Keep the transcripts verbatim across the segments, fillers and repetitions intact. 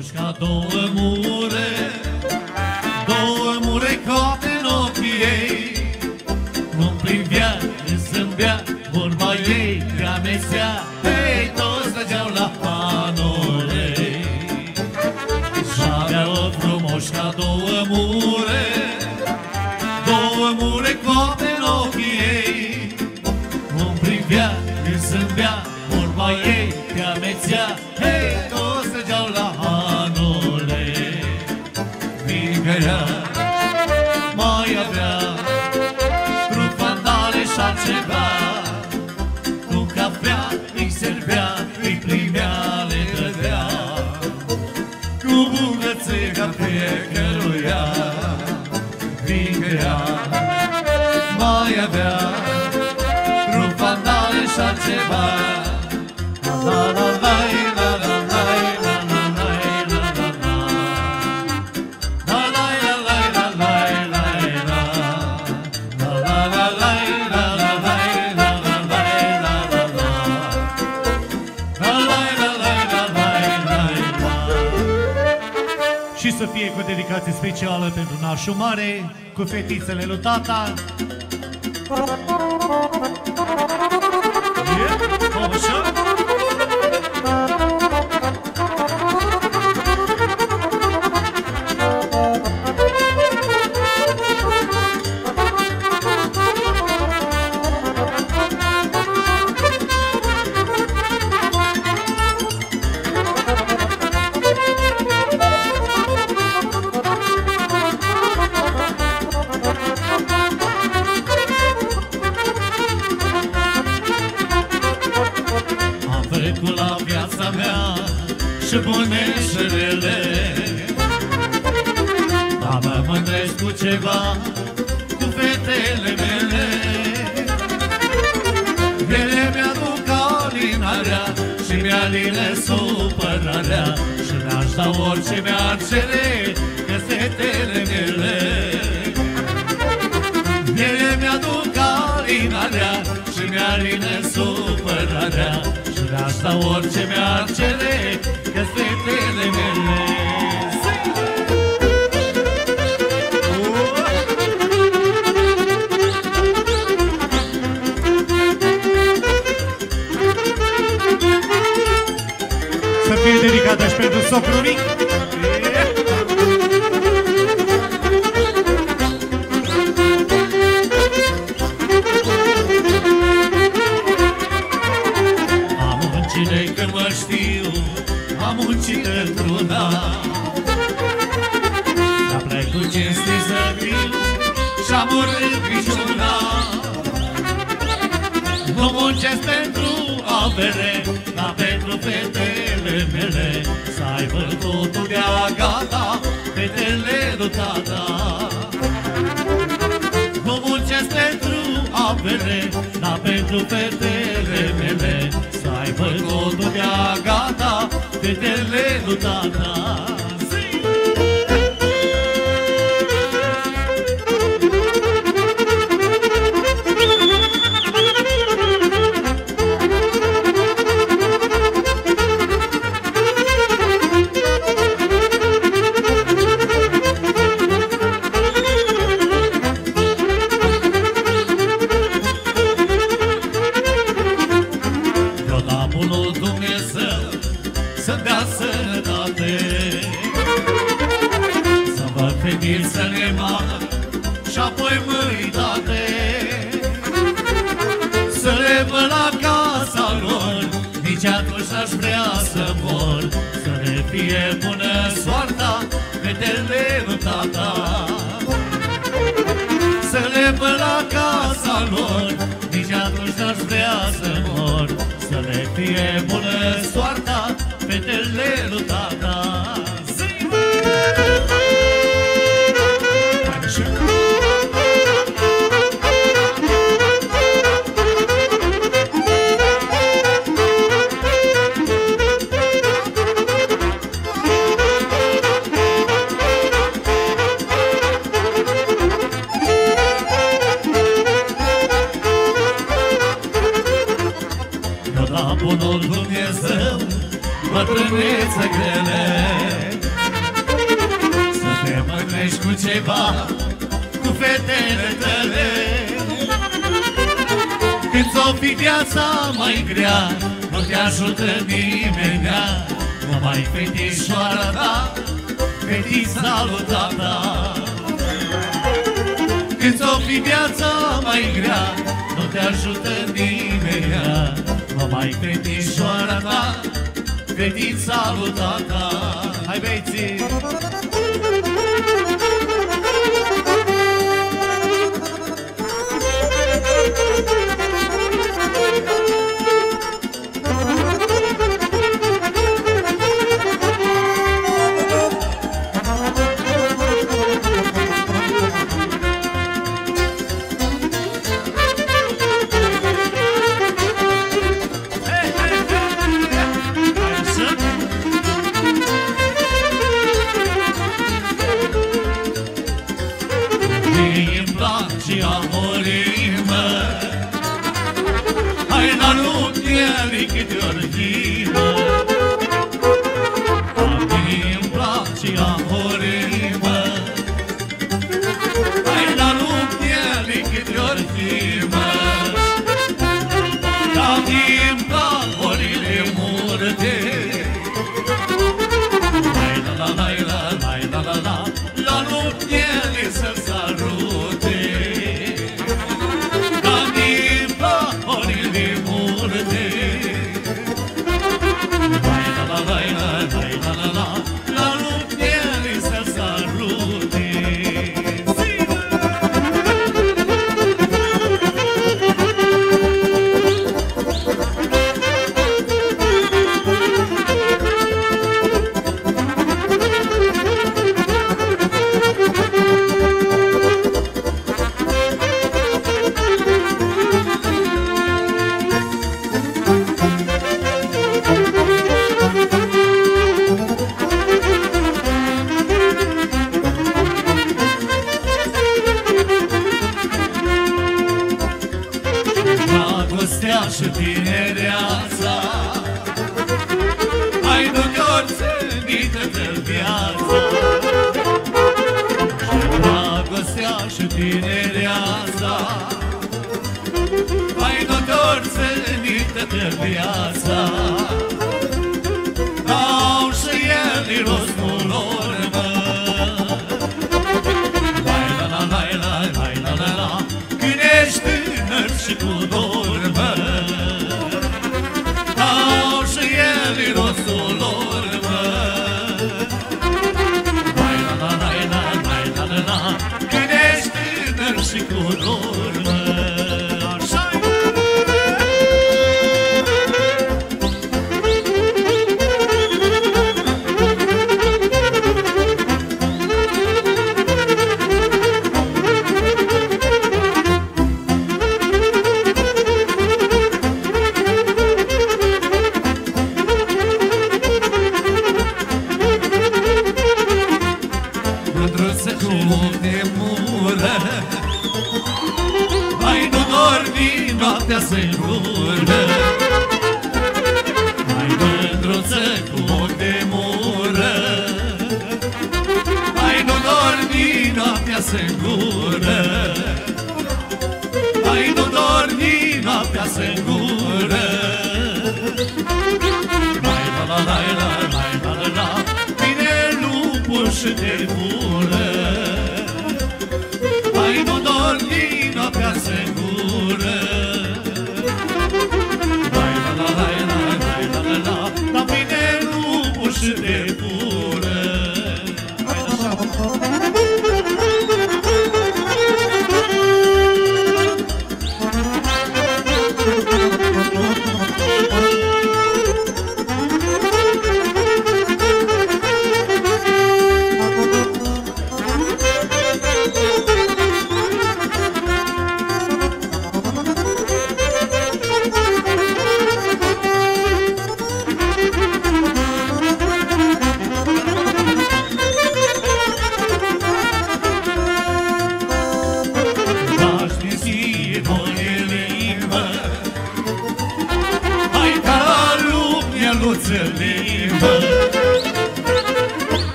ca două mure, două mure coapte în ochii ei. Nu-mi privea, îmi zâmbea, vorba ei că amesea. Hei, toți stăgeau la panul ei. Și-aveau frumoși ca două mure, două mure coapte în ochii ei. Nu-mi privea, îmi zâmbea, vorba ei că amețea. Hei, toți stăgeau la panul ei. Fiindcă ea mai avea trufandale și altceva, cu cafea îi servea, îi primea, le dădea, cu bucățega fiecăruia. Fiindcă ea mai avea trufandale și altceva. La la la la la la la la la la la. La la la la la la la la. La la la la la la la la la la la. La la la la la la la. Și să fie cu dedicație specială pentru nașul mare, cu fetițele lui tata. Și bune și rele, dar mă mândresc cu ceva, cu fetele mele. Ele mi-aduc alinarea și mi-aline supărarea, și le-aș da orice mi-ar cere, că fetele mele. Ele mi-aduc alinarea și mi-aline supărarea, și le-aș da orice mi-ar cere, că fetele mele. Să fie dedicată și pentru socrul mic. Am muncit de când mă știu, am muncit într-una, dar plec cu cinstit să fiu și-am urât piciuna. Nu muncesc pentru avere, dar pentru fetele mele, să aibă totul de-a gata, fetele lui tata. Nu muncesc pentru avere, dar pentru fetele mele, să aibă totul de-a gata, fetele lui tata. Să-mi dea sănătate, să văd fetițele mari și apoi măritate, să le văd la casa lor, nici atunci n-aș vrea să mor. Să le fie bună soarta, fetele lui tata. Să le văd la casa lor, nici atunci n-aș vrea să mor. Să le fie bună soarta, fetele lui tata. bunul Dumnezeu, bătrâneță grea. ceva cu fetele tale. Când ți-o fi viața mai grea, nu te ajută nimenea, numai fetișoara ta, fetița lui tata. Când ți-o fi viața mai grea, nu te ajută nimenea, numai fetișoara ta, fetița lui tata. Hai băieții!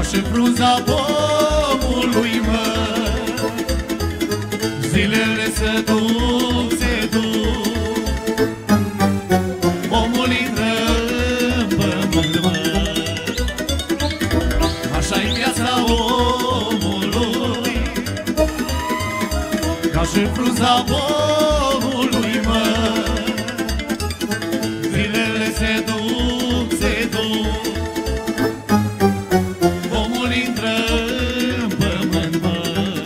și frunza pomului, mă. Zilele se duc, se duc, omul intră în pământ, mă. Așa-i viața omului, ca și frunza pomului, mă. Zilele se duc, se duc, omul intră în pământ, mă.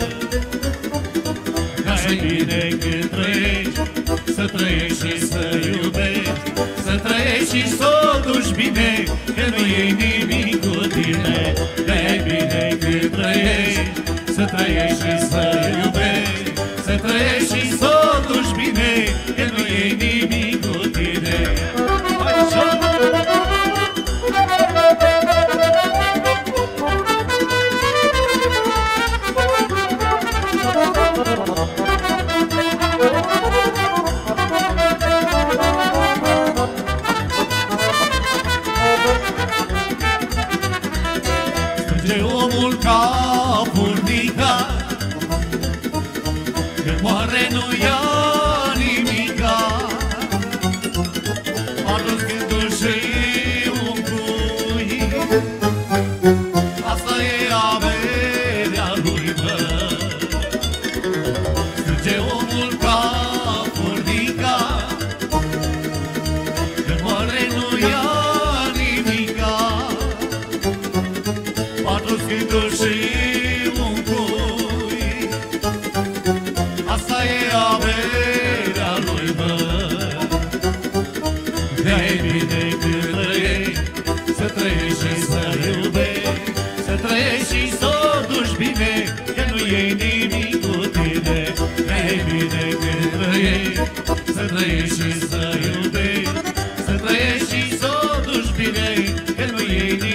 Că-i bine când trăiești, să trăiești și să iubești, să trăiești și să o duci bine, că nu e nimic cu tine. Că-i bine când trăiești, să trăiești și să iubești, să trăiești și să o duci bine, că nu e nimic cu tine. Strânge omul ca furnica, când moare nu ia nimica, adus gândul și un cui, asta e averea lui, mă. Strânge omul ca furnica, când moare nu ia nimica, adus gândul și un cui, asta e averea lui, mă. De-ai bine când trăiești, să trăiești și să iubești, să trăiești și să o duci bine, că nu e nimic cu tine. De-ai bine când trăiești, să trăiești și să iubești, să trăiești și să o duci bine, că nu e nimic.